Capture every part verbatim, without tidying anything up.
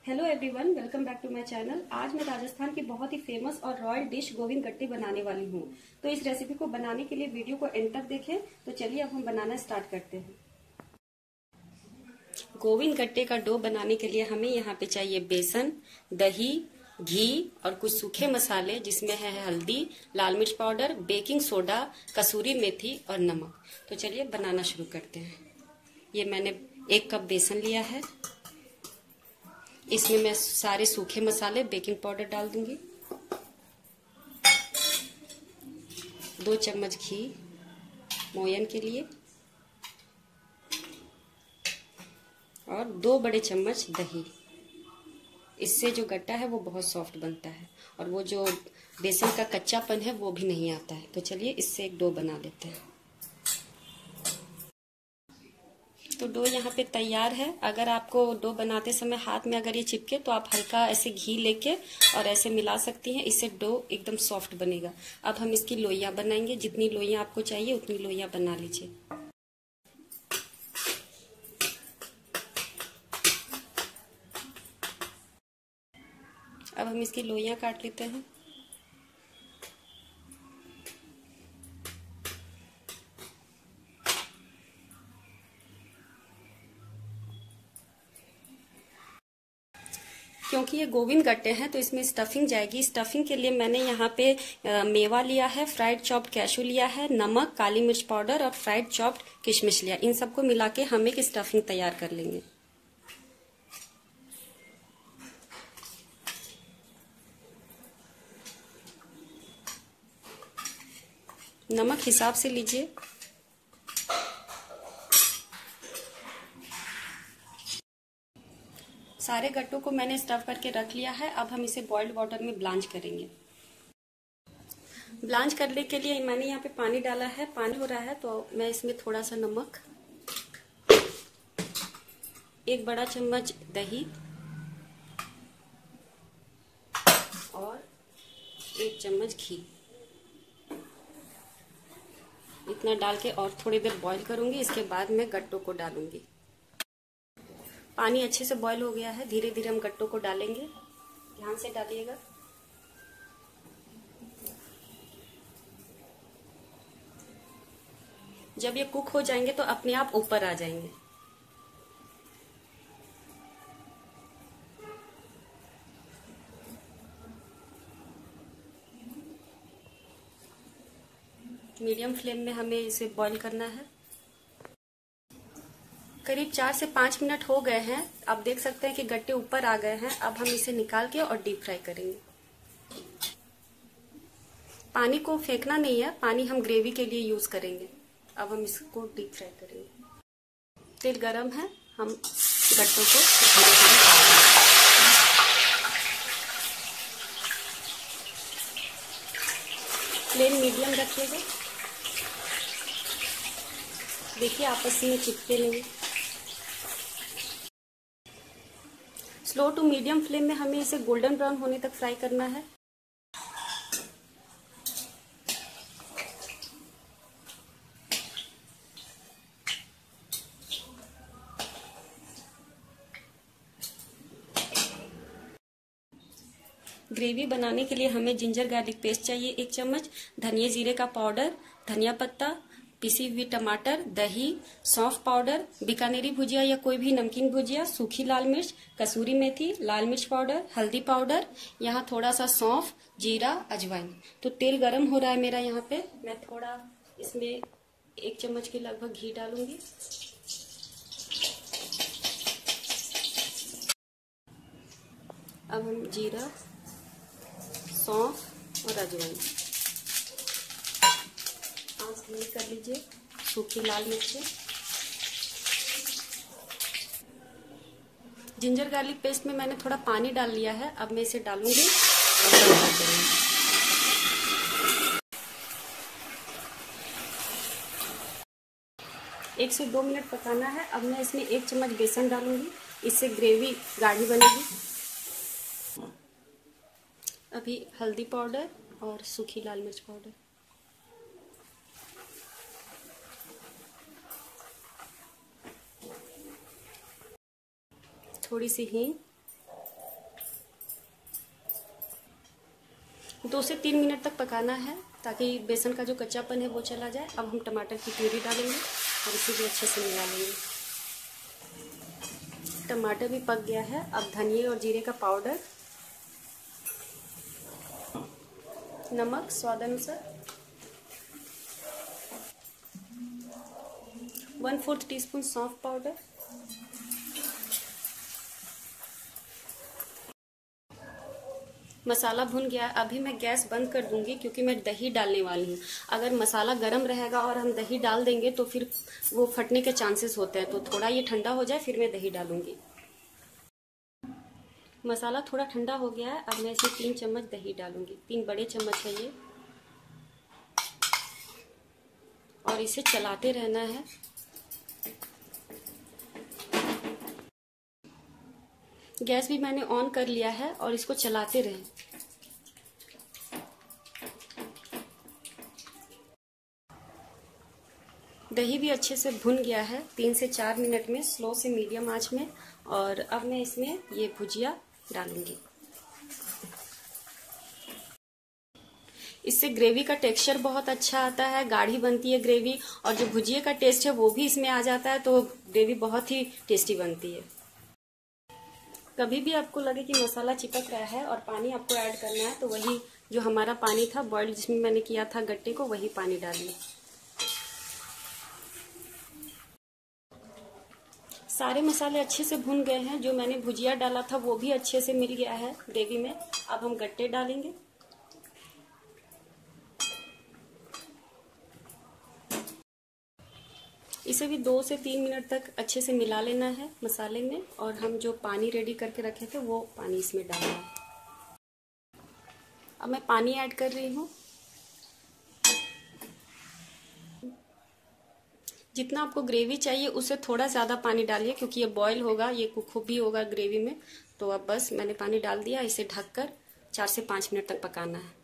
Hello everyone, welcome back to my channel. आज मैं राजस्थान की बहुत ही फेमस और रॉयल डिश गोविंद गट्टे बनाने वाली हूँ। तो इस रेसिपी को बनाने के लिए वीडियो को एंड तक देखें। तो चलिए अब हम बनाना स्टार्ट करते हैं। गोविंद गट्टे का डो बनाने के लिए हमें यहाँ पे चाहिए बेसन, दही, घी और कुछ सूखे मसाले जिसमें है हल्दी, लाल मिर्च पाउडर, बेकिंग सोडा, कसूरी मेथी और नमक। तो चलिए बनाना शुरू करते हैं। ये मैंने एक कप बेसन लिया है। इसमें मैं सारे सूखे मसाले, बेकिंग पाउडर डाल दूंगी। दो चम्मच घी मोयन के लिए और दो बड़े चम्मच दही। इससे जो गट्टा है वो बहुत सॉफ्ट बनता है और वो जो बेसन का कच्चापन है वो भी नहीं आता है। तो चलिए इससे एक डो बना लेते हैं। तो डो यहाँ पे तैयार है। अगर आपको डो बनाते समय हाथ में अगर ये चिपके तो आप हल्का ऐसे घी लेके और ऐसे मिला सकती हैं। इससे डो एकदम सॉफ्ट बनेगा। अब हम इसकी लोइयां बनाएंगे। जितनी लोइयां आपको चाहिए उतनी लोइयां बना लीजिए। अब हम इसकी लोइयां काट लेते हैं। क्योंकि ये गोविंद गट्टे हैं तो इसमें स्टफिंग जाएगी। स्टफिंग के लिए मैंने यहाँ पे मेवा लिया है, फ्राइड चॉप्ड कैशू लिया है, नमक, काली मिर्च पाउडर और फ्राइड चॉप्ड किशमिश लिया। इन सबको मिला के हम एक स्टफिंग तैयार कर लेंगे। नमक हिसाब से लीजिए। सारे गट्टों को मैंने स्टफ करके रख लिया है। अब हम इसे बॉइल्ड वाटर में ब्लांच करेंगे। ब्लांच करने के लिए मैंने यहाँ पे पानी डाला है। पानी हो रहा है तो मैं इसमें थोड़ा सा नमक, एक बड़ा चम्मच दही और एक चम्मच घी, इतना डाल के और थोड़ी देर बॉईल करूंगी। इसके बाद मैं गट्टों को डालूंगी। पानी अच्छे से बॉईल हो गया है। धीरे धीरे हम गट्टों को डालेंगे। ध्यान से डालिएगा। जब ये कुक हो जाएंगे तो अपने आप ऊपर आ जाएंगे। मीडियम फ्लेम में हमें इसे बॉईल करना है। करीब चार से पांच मिनट हो गए हैं। आप देख सकते हैं कि गट्टे ऊपर आ गए हैं। अब हम इसे निकाल के और डीप फ्राई करेंगे। पानी को फेंकना नहीं है, पानी हम ग्रेवी के लिए यूज करेंगे। अब हम इसको डीप फ्राई करेंगे। तेल गरम है, हम गट्टों को धीरे धीरे डालेंगे। फ्लेम मीडियम रखिएगा। देखिए आपस में चिपके नहीं। स्लो टू मीडियम फ्लेम में हमें इसे गोल्डन ब्राउन होने तक फ्राई करना है। ग्रेवी बनाने के लिए हमें जिंजर गार्लिक पेस्ट चाहिए एक चम्मच, धनिया जीरे का पाउडर, धनिया पत्ता, पिसी हुई टमाटर, दही, सौंफ पाउडर, बीकानेरी भुजिया या कोई भी नमकीन भुजिया, सूखी लाल मिर्च, कसूरी मेथी, लाल मिर्च पाउडर, हल्दी पाउडर, यहाँ थोड़ा सा सौंफ, जीरा, अजवाइन। तो तेल गरम हो रहा है मेरा। यहाँ पे मैं थोड़ा इसमें एक चम्मच के लगभग घी डालूंगी। अब हम जीरा, सौंफ और अजवाइन आंच धीमी कर लीजिए। सूखी लाल मिर्चें, जिंजर गार्लिक पेस्ट में मैंने थोड़ा पानी डाल लिया है। अब मैं इसे डालूंगी और तड़का करूंगी। एक से दो मिनट पकाना है। अब मैं इसमें एक चम्मच बेसन डालूंगी। इससे ग्रेवी गाढ़ी बनेगी। अभी हल्दी पाउडर और सूखी लाल मिर्च पाउडर, थोड़ी सी हींग दो से तीन मिनट तक पकाना है ताकि बेसन का जो कच्चापन है वो चला जाए। अब हम टमाटर की प्यूरी डालेंगे और इसे भी अच्छे से मिला लेंगे। टमाटर भी पक गया है। अब धनिया और जीरे का पाउडर, नमक स्वाद अनुसार, वन फोर्थ टी स्पून सौंफ पाउडर, मसाला भुन गया। अभी मैं गैस बंद कर दूंगी क्योंकि मैं दही डालने वाली हूँ। अगर मसाला गर्म रहेगा और हम दही डाल देंगे तो फिर वो फटने के चांसेस होते हैं, तो थोड़ा ये ठंडा हो जाए फिर मैं दही डालूंगी। मसाला थोड़ा ठंडा हो गया है। अब मैं इसे तीन चम्मच दही डालूंगी, तीन बड़े चम्मच है ये, और इसे चलाते रहना है। गैस भी मैंने ऑन कर लिया है और इसको चलाते रहें। दही भी अच्छे से भुन गया है तीन से चार मिनट में, स्लो से मीडियम आंच में। और अब मैं इसमें ये भुजिया डालूंगी। इससे ग्रेवी का टेक्सचर बहुत अच्छा आता है, गाढ़ी बनती है ग्रेवी, और जो भुजिया का टेस्ट है वो भी इसमें आ जाता है, तो ग्रेवी बहुत ही टेस्टी बनती है। कभी भी आपको लगे कि मसाला चिपक रहा है और पानी आपको ऐड करना है, तो वही जो हमारा पानी था बॉइल जिसमें मैंने किया था गट्टे को, वही पानी डालिए। सारे मसाले अच्छे से भुन गए हैं। जो मैंने भुजिया डाला था वो भी अच्छे से मिल गया है ग्रेवी में। अब हम गट्टे डालेंगे। इसे भी दो से तीन मिनट तक अच्छे से मिला लेना है मसाले में, और हम जो पानी रेडी करके रखे थे वो पानी इसमें डालना है। अब मैं पानी ऐड कर रही हूँ। जितना आपको ग्रेवी चाहिए उससे थोड़ा ज़्यादा पानी डालिए, क्योंकि ये बॉईल होगा, ये कुक भी होगा ग्रेवी में। तो अब बस मैंने पानी डाल दिया। इसे ढककर चार से पाँच मिनट तक पकाना है।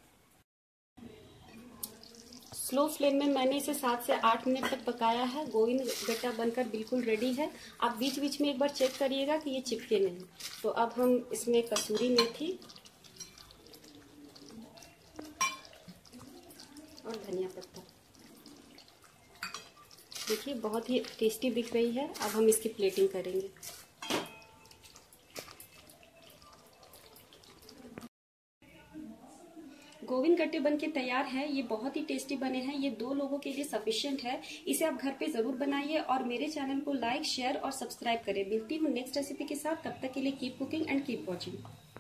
स्लो फ्लेम में मैंने इसे सात से आठ मिनट तक पकाया है। गोविंद गट्टा बनकर बिल्कुल रेडी है। आप बीच बीच में एक बार चेक करिएगा कि ये चिपके नहीं। तो अब हम इसमें कसूरी मेथी और धनिया पत्ता, देखिए बहुत ही टेस्टी दिख रही है। अब हम इसकी प्लेटिंग करेंगे। गोविंद गट्टे बनके तैयार है। ये बहुत ही टेस्टी बने हैं। ये दो लोगों के लिए सफिशिएंट है। इसे आप घर पे जरूर बनाइए और मेरे चैनल को लाइक, शेयर और सब्सक्राइब करें। मिलती हूँ नेक्स्ट रेसिपी के साथ। तब तक के लिए keep cooking and keep watching.